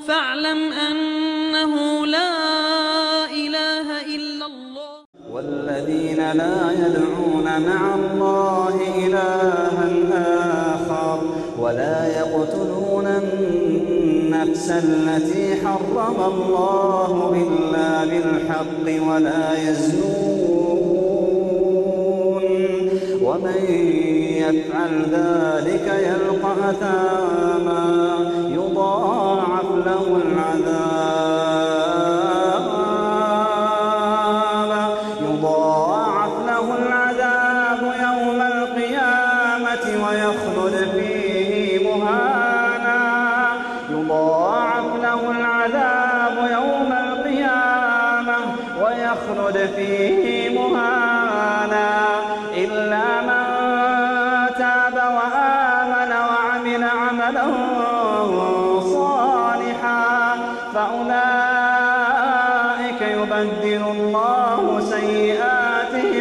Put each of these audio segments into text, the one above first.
فاعلم أنه لا إله إلا الله. والذين لا يدعون مع الله إلها آخر ولا يقتلون النفس التي حرم الله إلا بالحق ولا يزنون ومن يفعل ذلك يلقى أثاما يضاعف له العذاب يوم القيامة ويخلد فيه مهانا إلا من تاب وآمن وعمل عملا صالحا فأولئك يبدل الله سيئاتهم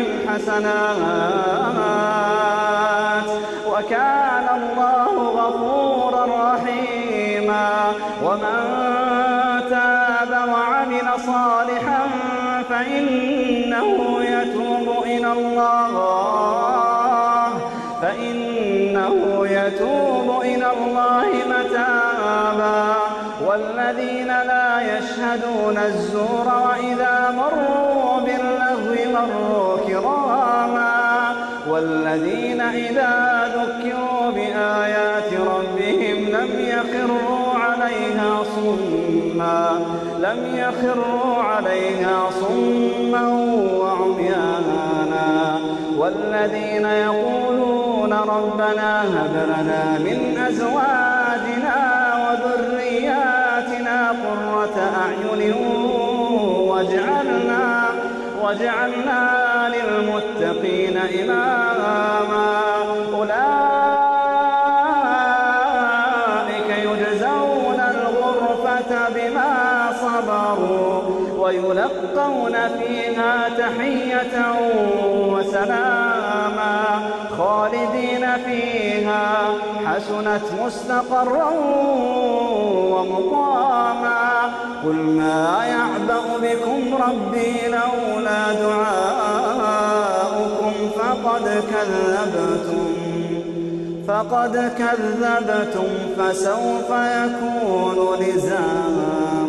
حسنات وكان الله غفورا رحيما. ومن تاب وعمل صالحا فإنه يتوب إلى الله متابا. والذين لا يشهدون الزور وإذا مروا باللغو مروا كراما. والذين إذا ذكروا بآيات ربهم لم يخروا عليها صما وعميانا. والذين يقولون ربنا هب لنا من أزواجنا وذرياتنا قرة أعين واجعلنا للمتقين إماما. أولئك يجزون الغرفة بما صبروا ويلقون فيها تحية وسلاما خالدين فيها حسنت مستقرا ومقاما. قل ما يعبأ بكم ربي لولا دعاؤكم فقد كذبتم فسوف يكون لزاما.